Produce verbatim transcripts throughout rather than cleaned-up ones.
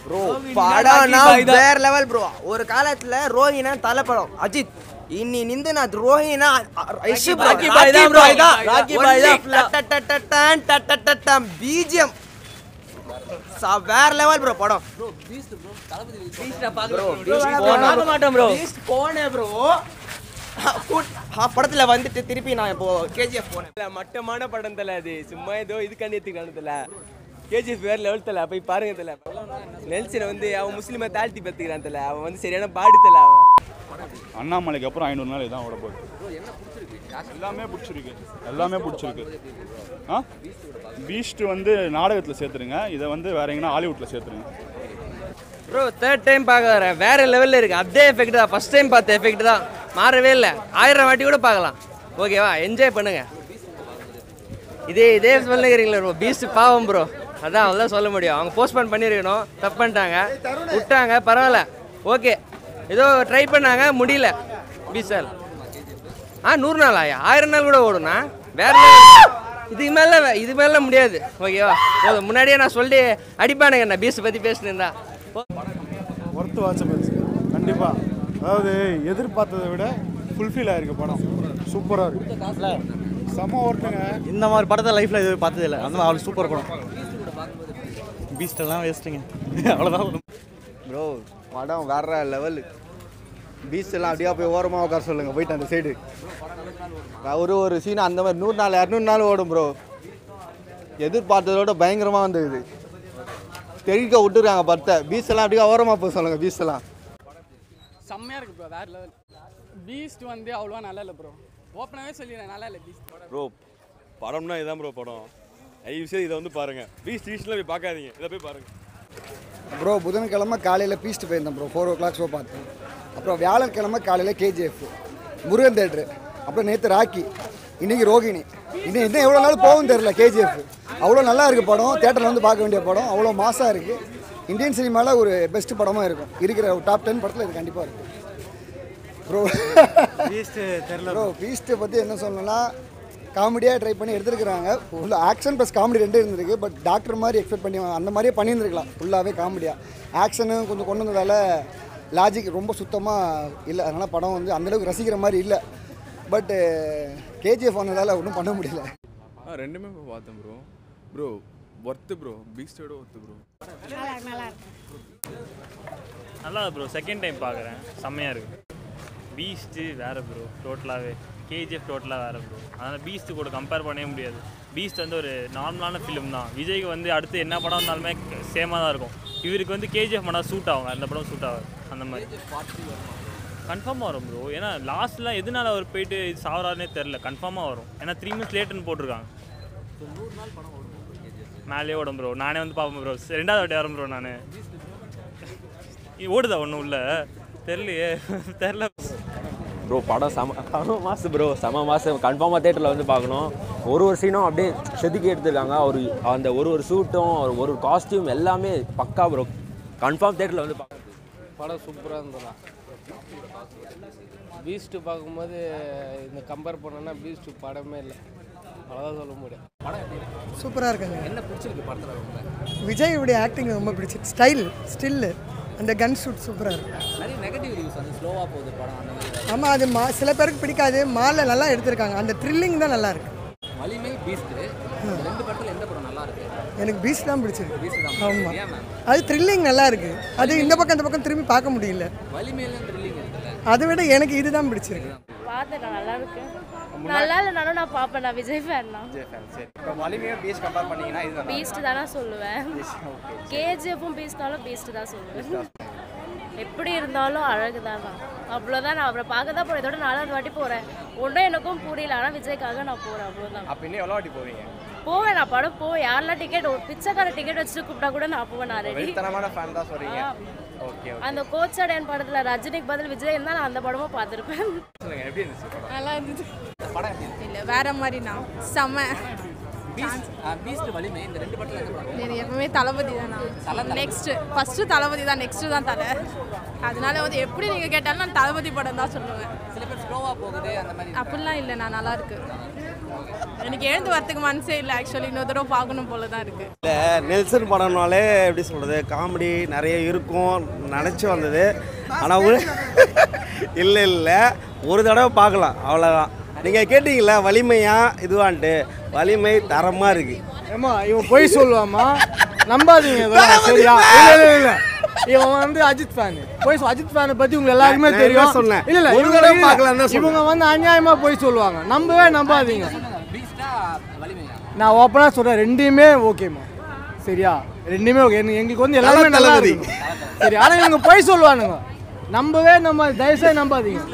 Bro படம்னா வேற level bro. ஒரு காலத்துல ரோஹினா தலை படம் அஜித், இன்னி நிந்து நான் ரோஹினா ஐஷு ப்ரோ ராக்கி பாய் தான் ப்ரோ. இதான் ராக்கி பாய் தான் பிஜிஎம் சா வேற லெவல் ப்ரோ படம். Bro Beast bro Thalapathy Beast பாக்குறோம் ப்ரோ. பார்க்க மாட்டோம் ப்ரோ. பீஸ்ட் போனே ப்ரோ. படத்துல வந்துட்டு திருப்பி நான் இப்போ கேஜிஎஃப் போனேன். மட்டமான படம் தல, அது சும்மா ஏதோ இது கண்ணியத்துக்கு காணத்துல. கேஜிஎஃப் வேற லெவல் தல, போய் பாருங்க தல. நெல்சன் வந்து அவன் முஸ்லீமை தாழ்த்தி பத்துக்கிறான் தல, அவன் வந்து சரியான பாடு தல. அவன் அண்ணாமலைக்கு அப்புறம் ஐநூறு நாள் இதான் ஓட போகுது. எல்லாமே பிடிச்சிருக்கு, எல்லாமே பிடிச்சிருக்கு. ஆ பீஸ்ட் வந்து நாடகத்தில் சேர்த்துருங்க, இதை வந்து வேற எங்கன்னா ஹாலிவுட்டில் சேர்த்துருங்க. ப்ரோ தேர்ட் டைம் பார்க்க வரேன், வேற லெவலில் இருக்குது. அதே எஃபெக்ட் தான், ஃபஸ்ட் டைம் பார்த்த எஃபெக்ட் தான், மாறவே இல்லை. ஆயிரம் வாட்டி கூட பார்க்கலாம். ஓகேவா, என்ஜாய் பண்ணுங்க. இதே இதே சொல்லுங்கிறீங்களா ப்ரோ, பீஸ்ட் பாவம் ப்ரோ. அதான் அவ்வளோதான் சொல்ல முடியும். அவங்க போஸ்ட்போன் பண்ணியிருக்கணும், தப்பு பண்ணிட்டாங்க, விட்டாங்க, பரவாயில்ல. ஓகே, ஏதோ ட்ரை பண்ணாங்க, முடியல. பீஸ்டால் ஆ நூறு நாள் ஆயா, ஆயிரம் நாள் கூட ஓடுண்ணா. வேற இதுக்கு மேலே இது மேலே முடியாது. ஓகேவா, போதும். முன்னாடியே நான் சொல்லி அடிப்பானுங்க நான் பீஸ்ட் பற்றி பேசினேன்டா. ஒர்த்து வாட்சபிள்ஸ் கண்டிப்பாக. அதாவது எதிர்பார்த்ததை விட ஃபுல்ஃபில் ஆகிருக்கு படம். சூப்பராக இருக்குது, செம்ம ஒர்த்துங்க. இந்த மாதிரி படத்தை லைஃப்பில் இது பார்த்தது இல்லை, அதனால் அவ்வளோ சூப்பர் படம். பீஸ்டெல்லாம் வேஸ்ட்டுங்க, அவ்வளோதான் ப்ரோ. படம் வேற லெவலு. பீச் எல்லாம் அப்படியே போய் ஓரமாக உட்கார சொல்லுங்கள், போயிட்டு அந்த சைடு. ஒரு ஒரு சீன் அந்த மாதிரி நூறு நாள் இரநூறு நாள் ஓடும் ப்ரோ. எதிர்பார்த்ததோட பயங்கரமாக வந்தது. தெரிவிக்க விட்டுருக்காங்க படத்தை. பீச் எல்லாம் அப்படியே ஓரமாக போய் சொல்லுங்கள். பீச் எல்லாம் செம்மையாக இருக்குது ப்ரோ, வேறு லெவல். பீஸ்ட் வந்து அவ்வளோவா நல்லா இல்லை ப்ரோ. ஓப்பனாகவே சொல்லிடுறேன், நல்லா இல்லை பீஸ்ட் ப்ரோ. படம்னா இதான் ப்ரோ படம். ஐ விஷயம் இதை வந்து பாருங்கள். பீஸ்ட் பீஸ்ட்லாம் போய் பார்க்காதீங்க, இதை போய் பாருங்கள் ப்ரோ. புதன்கிழமை காலையில் பீஸ்ட் போயிருந்தேன் bro, four o'clock show பார்த்தேன். அப்புறம் வியாழக்கிழமை காலையில் கேஜிஎஃப், முருகன் தேட்ரு, அப்புறம் நேற்று ராக்கி, இன்றைக்கி ரோகிணி. இன்னும் இன்னும் எவ்வளோ நாள் போகும் தெரில. கேஜிஎஃப் அவ்வளோ நல்லா இருக்குது படம். தேட்டரில் வந்து பார்க்க வேண்டிய படம், அவ்வளோ மாசாக இருக்குது. இந்தியன் சினிமாவில் ஒரு பெஸ்ட் படமாக இருக்கும். இருக்கிற டாப் டென் படத்தில் இது கண்டிப்பாக இருக்குது ப்ரோ. பீஸ்ட்டு தெரில ப்ரோ. பீஸ்ட்டை பற்றி என்ன சொல்லணும்னா, காமெடியாக ட்ரை பண்ணி எடுத்துருக்குறாங்க. ஃபுல்லாக ஆக்ஷன் ப்ளஸ் காமெடி ரெண்டு இருந்திருக்கு. பட் டாக்டர் மாதிரி எக்ஸ்பெக்ட் பண்ணி அந்த மாதிரியே பண்ணியிருந்துருக்கலாம். ஃபுல்லாகவே காமெடியாக ஆக்ஷனு கொஞ்சம் கொண்டு வந்ததால் லாஜிக் ரொம்ப சுத்தமாக இல்லை. அதனால் படம் வந்து அந்தளவுக்கு ரசிக்கிற மாதிரி இல்லை. பட்டு கேஜிஎஃப் வந்ததால் ஒன்றும் பண்ண முடியல. ஆ ரெண்டுமே இப்போ பார்த்தேன் ப்ரோ. ப்ரோ ஒர்த்து ப்ரோ, பீஸ்டோட ஒர்த்து ப்ரோ. நல்லா நல்லா ப்ரோ, செகண்ட் டைம் பார்க்குறேன், செம்மையாக இருக்குது. பீஸ்ட்டு வேறு ப்ரோ, டோட்டலாகவே. கேஜிஎஃப் டோட்டலாக வேறு ப்ரோ. அதனால் பீஸ்ட்டு கூட கம்பேர் பண்ணவே முடியாது. பீஸ்ட் வந்து ஒரு நார்மலான ஃபிலிம் தான். விஜய்க்கு வந்து அடுத்து என்ன படம் வந்தாலுமே சேமாக தான் இருக்கும். இவருக்கு வந்து கேஜிஎஃப் பண்ணால் சூட் ஆகும், அந்த படம் சூட் ஆகும். அந்த மாதிரி கன்ஃபார்மாக வரும் ப்ரோ. ஏன்னா லாஸ்ட்லாம் எதனால அவர் போயிட்டு இது சாவறாருனே தெரில. கன்ஃபார்மாக வரும், ஏன்னா த்ரீ மந்த்ஸ் லேட்டுன்னு போட்டிருக்காங்க. மேலே ஓடும் ப்ரோ. நானே வந்து பார்ப்பேன் ப்ரோ, ரெண்டாவது வாட்டி வரேன் ப்ரோ. நான் ஓடுதா ஒன்றும் இல்லை தெரிலையே, தெரில ப்ரோ. படம் செம செம மாசு ப்ரோ, செம மாசு. கன்ஃபார்மாக தேட்டரில் வந்து பார்க்கணும். ஒரு ஒரு சீனும் அப்படியே செதுக்கி எடுத்துருக்காங்க. அவர் அந்த ஒரு ஒரு சூட்டும் ஒரு ஒரு காஸ்டியூம் எல்லாமே பக்கா ப்ரோ. கன்ஃபார்ம் தேட்டரில் வந்து பார்க்கணும். படம் சூப்பராக இருந்ததா. பீஸ்ட்டு பார்க்கும்போது இந்த கம்பேர் பண்ணோன்னா பீஸ்ட்டு படமே இல்லை, அவ்வளோதான் சொல்ல முடியும். சூப்பராக இருக்காங்க. என்ன பிடிச்சிருக்கு படத்தில்? ரொம்ப விஜயோடைய ஆக்டிங் ரொம்ப பிடிச்சிருக்கு. ஸ்டைல் ஸ்டில்லு அந்த கன் ஷூட் சூப்பராக இருக்குது. நிறைய நெகட்டிவ் ரிவ்யூஸ் வந்து ஸ்லோவாக போகுது படம் அந்த மாதிரி. ஆமாம், அது மா சில பேருக்கு பிடிக்காது. மாலில் நல்லா எடுத்திருக்காங்க. அந்த த்ரில்லிங் தான் நல்லா இருக்குது. வலிமை பீஸ்ட்டு ரெண்டு படத்தில் எந்த படம் நல்லா இருக்கு? எனக்கு பீஸ்ட் தான் பிடிச்சிருக்கு. பீஸ்ட் தான். ஆமாம், அது த்ரில்லிங் நல்லா இருக்குது. அது இந்த பக்கம் அந்த பக்கம் திரும்பி பார்க்க முடியல. வலிமையில த்ரில்லிங் இருக்குல்ல, அதை விட எனக்கு இதுதான் பிடிச்சிருக்கு. பார்த்தேன், நல்லா இருக்கு. நல்லா இல்லைனாலும் நான் பார்ப்பேன், நான் விஜய் ஃபேன் தான். விஜய் ஃபேன். சரி, இப்போ வலிமையை பீஸ்ட் கம்பேர் பண்ணீங்கன்னா இது பீஸ்ட் தானே சொல்லுவேன். கேஜிஎஃப்பும் பீஸ்டாலும் பீஸ்ட் தான் சொல்லுவேன். எப்படி இருந்தாலும் அழகு தானா, அவ்வளோதான். நான் அவரை பார்க்க தான் போகிறேன். இதோட நாலாவது வாட்டி போகிறேன். ஒன்றும் எனக்கும் புரியல, ஆனால் விஜய்க்காக நான் போகிறேன், அவ்வளோதான். அப்போ இன்னும் எவ்வளோ வாட்டி போவீங்க? போவேன், நான் படம் போவேன். யாரெல்லாம் டிக்கெட் பிச்சைக்கார டிக்கெட் வச்சுட்டு கூப்பிட்டா கூட நான் போவேன். நான் ரெடி. தரமான ஃபேன் தான் சொல்கிறீங்க. ஓகே. அந்த கோச்சடையன் படத்தில் ரஜினிக்கு பதில் விஜய் இருந்தால் நான் அந்த படமும் பார்த்துருப்பேன். சொல்லுங்கள், எப்படி இருந்துச்சு படம்? நல்லா இருந்துச்சு. படம் எப்படி இருந்துச்சு? இல்லை, வேற மாதிரிண்ணா, செம்ம. பீஸ்ட் வலிமை இந்த ரெண்டு படத்தில் எந்த படம்? எப்பவுமே தளபதி தான். நெக்ஸ்ட் ஃபர்ஸ்ட் தளபதி தான், நெக்ஸ்ட் தான் தலை. அதனால வந்து எப்படி நீங்க கேட்டாலும் நான் தளபதி படம் தான் சொல்லுவேன். சில பேர் ஸ்லோவா போகுது அந்த மாதிரி. அப்படிலாம் இல்லை, நான் நல்லா இருக்கு. எனக்கு எழுந்து வரத்துக்கு மனசே இல்லை ஆக்சுவலி இன்னொரு தடவை பார்க்கணும் போல தான் இருக்குது. இல்லை நெல்சன் படம்னாலே எப்படி சொல்கிறது காமெடி நிறைய இருக்கும் நினச்சி வந்தது. ஆனால் ஒரு இல்லை இல்லை ஒரு தடவை பார்க்கலாம் அவ்வளோதான். நீங்கள் கேட்டீங்களா வலிமையா இதுவான்ட்டு, வலிமை தரமாக இருக்குது. ஏமா இவன் போய் சொல்லுவாமா நம்பாதீங்க இதெல்லாம் சரியா? இல்லை இல்லை இவன் வந்து அஜித் ஃபேன். போய் அஜித் ஃபேனை பற்றி உங்களுக்கு எல்லாருக்குமே தெரியும். சொன்னேன் இல்லை இல்லை ஒரு தடவை பார்க்கலாம். இவங்க வந்து அநியாயமாக போய் சொல்லுவாங்க, நம்பவே நம்பாதீங்க. நான் ஓப்பனாக சொல்கிறேன் ரெண்டுமே ஓகேம்மா சரியா? ரெண்டுமே ஓகே. எங்களுக்கு வந்து எல்லாமே நல்லா இருக்கு சரி. ஆனால் இவங்க போய் சொல்லுவானுங்க, நம்பவே நம்ம தயவுசெய்து நம்பாதீங்க.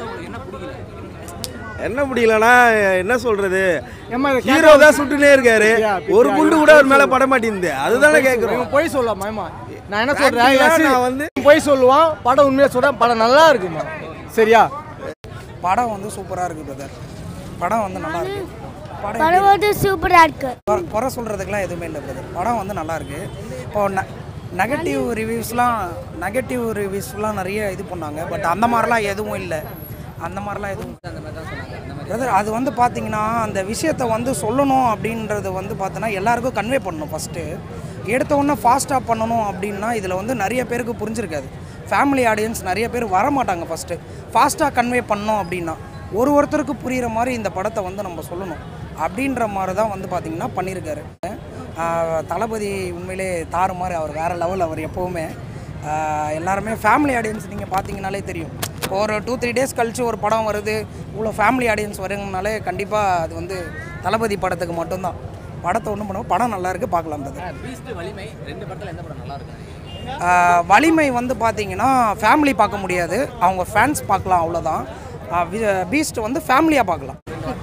என்ன முடியலன்னா என்ன சொல்றது, ஹீரோ தான் சுட்டுனே இருக்காரு, ஒரு குண்டு கூட அவர் மேல பட மாட்டேங்குது. அதுதானே கேட்குறோம். போய் சொல்லலாமா? நான் என்ன சொல்றேன், நான் வந்து போய் சொல்லுவான். படம் உண்மையாக சொல்றேன், படம் நல்லா இருக்குமா சரியா? படம் வந்து சூப்பராக இருக்குது பிரதர். படம் வந்து நல்லா இருக்கு. படம் வந்து சூப்பராக இருக்கு. குறை சொல்றதுக்கெல்லாம் எதுவுமே இல்லை பிரதர். படம் வந்து நல்லா இருக்கு. இப்போ நெகட்டிவ் ரிவ்யூஸ்லாம் நெகட்டிவ் ரிவ்யூஸ்லாம் நிறைய இது பண்ணாங்க. பட் அந்த மாதிரிலாம் எதுவும் இல்லை. அந்த மாதிரிலாம் எதுவும் பிரதர் அது வந்து பார்த்தீங்கன்னா அந்த விஷயத்தை வந்து சொல்லணும் அப்படின்றது வந்து பார்த்தோன்னா எல்லாருக்கும் கன்வே பண்ணணும். ஃபஸ்ட்டு எடுத்த உடனே ஃபாஸ்ட்டாக பண்ணணும் அப்படின்னா இதில் வந்து நிறைய பேருக்கு புரிஞ்சிருக்காது. ஃபேமிலி ஆடியன்ஸ் நிறைய பேர் வரமாட்டாங்க. ஃபஸ்ட்டு ஃபாஸ்ட்டாக கன்வே பண்ணோம் அப்படின்னா ஒரு ஒருத்தருக்கு புரிகிற மாதிரி இந்த படத்தை வந்து நம்ம சொல்லணும் அப்படின்ற மாதிரி தான் வந்து பார்த்திங்கன்னா பண்ணியிருக்காரு தளபதி. உண்மையிலே தாறு மாதிரி அவர் வேறு லெவல். அவர் எப்போவுமே எல்லாருமே ஃபேமிலி ஆடியன்ஸ் நீங்கள் பார்த்தீங்கனாலே தெரியும். ஒரு டூ த்ரீ டேஸ் கழித்து ஒரு படம் வருது, இவ்வளோ ஃபேமிலி ஆடியன்ஸ் வருங்கனாலே கண்டிப்பாக அது வந்து தளபதி படத்துக்கு மட்டும்தான். படத்தை ஒன்றும் பண்ணுவோம், படம் நல்லா இருக்குது, பார்க்கலாம். வலிமை ரெண்டு படத்தில் எந்த படம் நல்லா இருக்கு? வலிமை வந்து பார்த்தீங்கன்னா ஃபேமிலி பார்க்க முடியாது, அவங்க ஃபேன்ஸ் பார்க்கலாம் அவ்வளோதான். பீஸ்ட் வந்து ஃபேமிலியாக பார்க்கலாம்.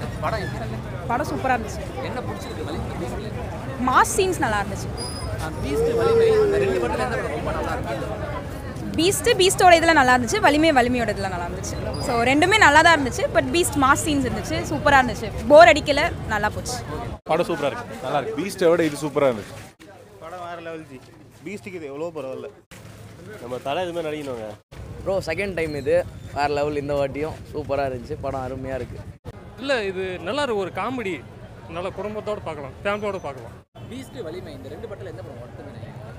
படம் சூப்பராக இருந்துச்சு. என்ன பிடிச்சிருக்கு? மாஸ் சீன்ஸ் நல்லா இருந்துச்சு. பீஸ்ட் வலிமை ரெண்டு படத்தில் எந்த படம் ரொம்ப நல்லா இருக்கு? பீஸ்ட்டு பீஸ்டோட இதில் நல்லா இருந்துச்சு, வலிமை வலிமையோட இதில் நல்லா இருந்துச்சு. ஸோ ரெண்டுமே நல்லா தான் இருந்துச்சு. பட் பீஸ்ட் மாஸ் சீன்ஸ் இருந்துச்சு, சூப்பராக இருந்துச்சு, போர் அடிக்கல, நல்லா போச்சு. படம் சூப்பராக இருக்குது, நல்லா இருக்குது. பீஸ்ட்டை விட இது சூப்பராக இருந்துச்சு. படம் வேறு லெவல் ஜி. பீஸ்ட்டுக்கு இது எவ்வளோ பரவாயில்ல. நம்ம தலை இதுமாதிரி நடிக்கணுங்க ப்ரோ. செகண்ட் டைம் இது வேறு லெவல். இந்த வாட்டியும் சூப்பராக இருந்துச்சு, படம் அருமையாக இருக்குது. இல்லை இது நல்லா இருக்கு, ஒரு காமெடி, நல்லா குடும்பத்தோடு பார்க்கலாம், ஃபேமிலியோடு பார்க்கலாம். பீஸ்ட் வலிமை இந்த ரெண்டு படத்தில் எந்த படம் ஒருத்தமே?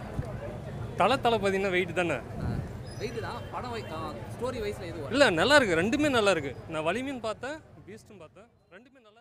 தலை தளபதினா வெயிட் தானே? வெயிட் தான். படம் ஸ்டோரி வைஸில் எதுவும் இல்லை நல்லா இருக்குது, ரெண்டுமே நல்லா இருக்குது. நான் வலிமைன்னு பார்த்தேன், பீஸ்ட்டும் பார்த்தேன், ரெண்டுமே நல்லா